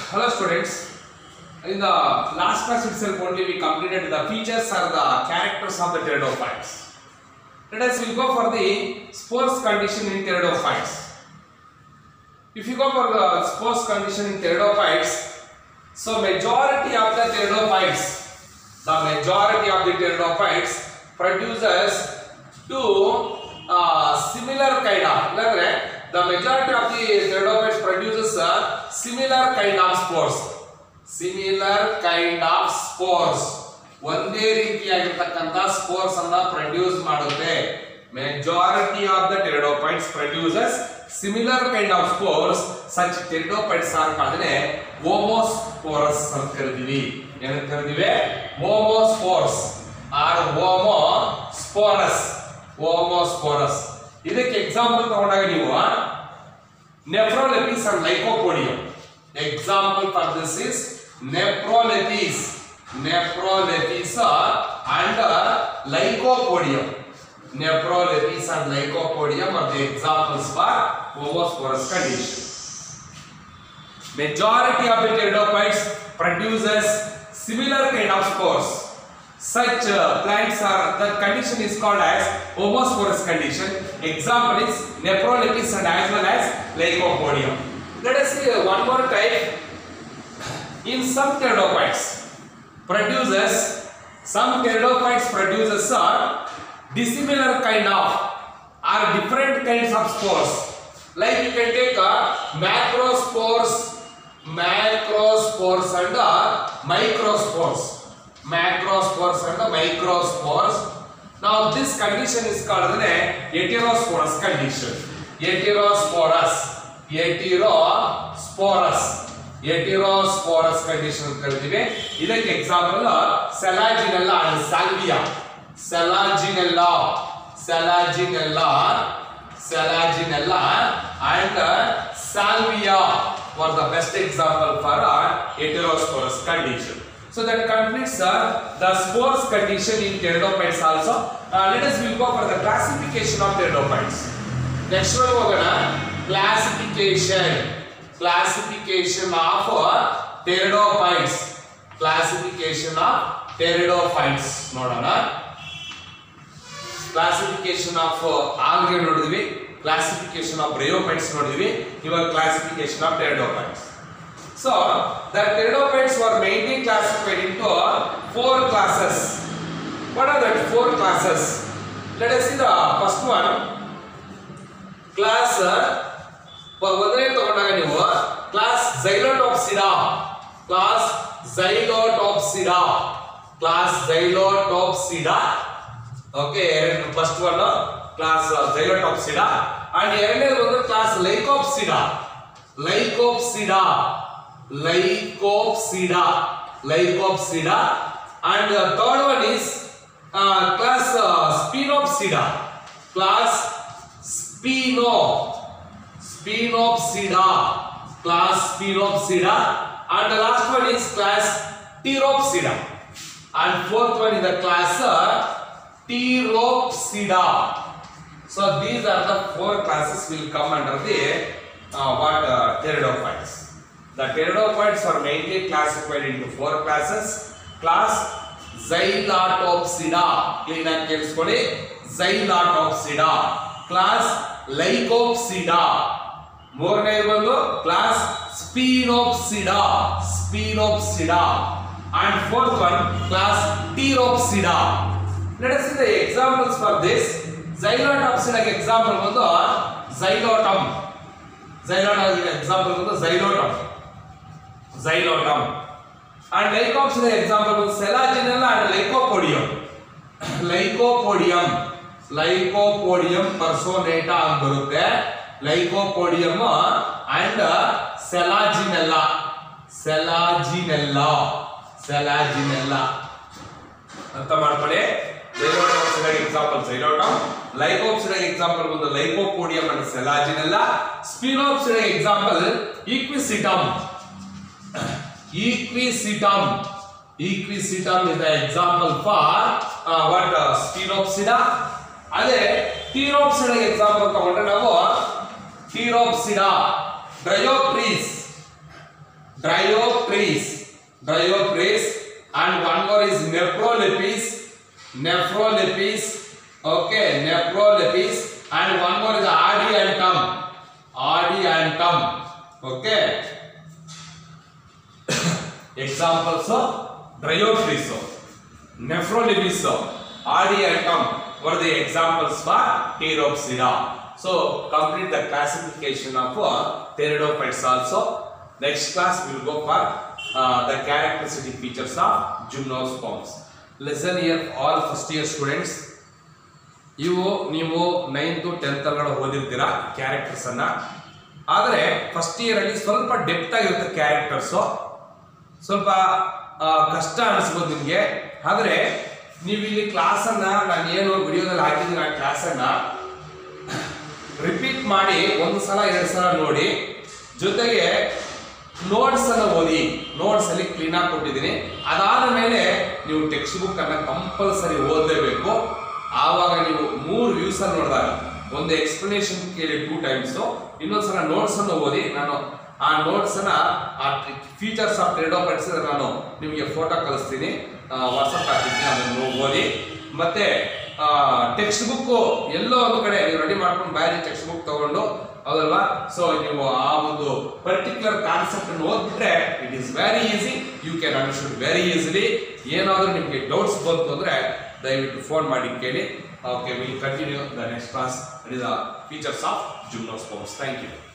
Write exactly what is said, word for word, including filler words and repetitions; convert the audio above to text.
Hello students, in the last class itself only we completed the features or the characters of the pteridophytes. Let us will go for the spores condition in pteridophytes. If you go for the spores condition in pteridophytes, so majority of the pteridophytes, the majority of the pteridophytes produces two uh, similar kind of, the majority of the pteridophytes produces a similar kind of spores. Similar kind of spores. ಒಂದೇ ರೀತಿಯಾಗಿರತಕ್ಕಂತ spores ಅನ್ನು produce ಮಾಡುತ್ತೆ. Majority of the pteridophytes produces similar kind of spores. Such pteridophytes are called homospores ಅಂತ ಕರೀತೀವಿ. ಏನಂತ ಕರೀತೀವಿ? Homospores or homosporous. Homosporous. ಇದಕ್ಕೆ example ತಗೊಂಡಾಗ ನೀವು ನೆಫ್ರೋಲೆಪಿಸ್ and lycopodium. Example for this is nephrolepis, nephrolepis and lycopodium. Nephrolepis and lycopodium are the examples for homosporous condition. Majority of the pteridophytes produces similar kind of spores. Such uh, plants are, the condition is called as homosporous condition. Example is nephrolepis and as well as lycopodium. Let us see one more type. In some pteridophytes produces, some pteridophytes produces a dissimilar kind of or different kinds of spores. Like you can take a macrospores, macrospores and a microspores. Macrospores and the microspores. Now this condition is called the heterosporous condition. Heterosporous. Heterosporous. Heterosporous condition ಕರೀತೀವಿ. ಇದಕ್ಕೆ example Selaginella and Salvia. Selaginella, Selaginella, Selaginella and Salvia were the best example for a heterosporous condition. So that completes uh, the spores condition in pteridophytes also. Uh, let us will go for the classification of pteridophytes. Next one we are going classification. Classification of uh, pteridophytes. Classification of pteridophytes. Nodana. Classification of uh, algae nodidivi. Classification of bryophytes nodidivi. Iವಾಗ classification of pteridophytes. So, the pteridophytes were mainly classified into four classes. What are the four classes? Let us see the first one. Class, class Xylotopsida. Class Xylotopsida. Class Xylotopsida. Okay, first one, class Xylotopsida. And here class Lycopsida. Lycopsida. Lycopsida, Lycopsida, and the third one is uh, class uh, Spinopsida, class Spino, Spinopsida, class Spinopsida, and the last one is class Pteropsida, and fourth one is the class uh, Pteropsida. So these are the four classes will come under the uh, what uh, pteridophytes. The pteridophytes are mainly classified into four classes. Class Xylotopsida. Clean and kelskodi. Xylotopsida. Class Lycopsida. More name class Spinopsida. Spinopsida. And fourth one class Pteropsida. Let us see the examples for this. Xylotopsida example is Xylotum. Xylotum example is Xylotum. Xylotum. And Lycopsida example is Selaginella and Lycopodium. Lycopodium. Lycopodium personata and barutte. Lycopodium and Selaginella. Selaginella. Selaginella. ಅರ್ಥ ಮಾಡ್ಕೊಳ್ಳಿ. Xylotopsida example Xylotum. Lycopsida example is Lycopodium and Selaginella. Spinopsida example Equisitum. Equisitum. Equisitum is the example for uh, what uh, Spinopsida. Ade Pteropsida example ತಗೊಂಡ್ರೆ ನಾವು Pteropsida, Bryoptris, Dioptries, dioptries, and one more is nephrolepis, nephrolepis, okay, nephrolepis, and one more is adiantum, adiantum, okay. Examples of dioptries, nephrolepis, adiantum were the examples for Pteropsida. So complete the classification of uh, pteridophytes also. Next class we will go for uh, the characteristic features of gymnosperms. Listen here all first year students. ಇವು ನೀವು ninth tenth ಅಲ್ಲ ಓದಿರ್ತೀರಾ characters ಅನ್ನ. ಆದರೆ first year ಅಲ್ಲಿ ಸ್ವಲ್ಪ depth ಆಗಿರುತ್ತೆ characters, ಸ್ವಲ್ಪ ಕಷ್ಟ ಅನಿಸ್ಬೋದು ನಿಮಗೆ. ಆದರೆ ನೀವು ಇಲ್ಲಿ ಕ್ಲಾಸ್ ಅನ್ನ ನಾನು ಏನು ವಿಡಿಯೋದಲ್ಲಿ ಹಾಕಿದ್ದೀನಿ ಆ ಕ್ಲಾಸ್ ಅನ್ನ ರಿಪೀಟ್ ಮಾಡಿ ಒಂದು ಸಲ ಎರಡು ಸಲ ನೋಡಿ, ಜೊತೆಗೆ ನೋಟ್ಸ್ ಅನ್ನ ಓದಿ. ನೋಟ್ಸ್ ಅಲ್ಲಿ ಕ್ಲೀನ್ ಆಗಿ ಕೊಟ್ಟಿದ್ದೀನಿ. ಅದಾದ ಮೇಲೆ ನೀವು ಟೆಕ್ಸ್ಟ್ ಬುಕ್ ಅನ್ನ ಕಂಪಲ್ಸರಿ ಓದಲೇಬೇಕು. ಆವಾಗ ನೀವು ಮೂರು ವ್ಯೂಸ್ ಅನ್ನು ನೋಡಿದಾಗ ಒಂದು ಎಕ್ಸ್ಪ್ಲನೇಷನ್ ಕೇಳಿ ಟೂ ಟೈಮ್ಸ್, ಇನ್ನೊಂದ್ಸಲ ನೋಟ್ಸ್ ಅನ್ನು ಓದಿ. ನಾನು ಆ ನೋಟ್ಸ್ ಅನ್ನ ಆ ಫೀಚರ್ಸ್ ಆಫ್ ಟೆರಿಡೋಫೈಟ್ಸ್ ನಾನು ನಿಮಗೆ ಫೋಟೋ ಕಳಿಸ್ತೀನಿ, ವಾಟ್ಸಪ್ ಹಾಕಿದ್ದೀನಿ, ಅದನ್ನು ಓದಿ. ಮತ್ತೆ ಟೆಕ್ಸ್ಟ್ ಬುಕ್ ಎಲ್ಲೋ ಒಂದು ಕಡೆ ನೀವು ರೆಡಿ ಮಾಡ್ಕೊಂಡು ಬ್ಯಾರಿ ಟೆಕ್ಸ್ಟ್ ಬುಕ್ ತಗೊಂಡು ಹೌದಲ್ವಾ. ಸೊ ನೀವು ಆ ಒಂದು ಪರ್ಟಿಕ್ಯುಲರ್ ಕಾನ್ಸೆಪ್ಟ್ ಅನ್ನು ಓದ್ಬಿಟ್ರೆ it is very easy, you can understand very easily. ಏನಾದರೂ ನಿಮಗೆ ಡೌಟ್ಸ್ ಬಂತು ಅಂದ್ರೆ ದಯವಿಟ್ಟು ಫೋನ್ ಮಾಡಿ ಕೇಳಿ. Okay, will continue the next class. It is the features of gymnosperms. Thank you.